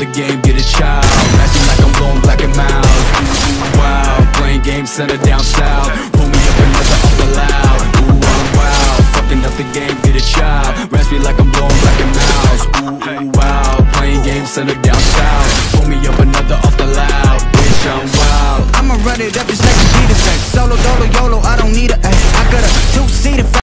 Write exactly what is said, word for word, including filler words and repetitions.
the game, get a child. Acting like I'm blowing black and mild. Ooh, wow, playing games, center down south. Pull me up another up the loud. Ooh, I'm wild, fucking up the game, get a child. Raps me like I'm blowing black and miles. Ooh, ooh, wow, playing games, center down south. Pull me up another off the loud. Bitch, I'm wild. I'ma run it up just like a G to say. Solo, dolo, YOLO, I don't need a A. I got a two-seater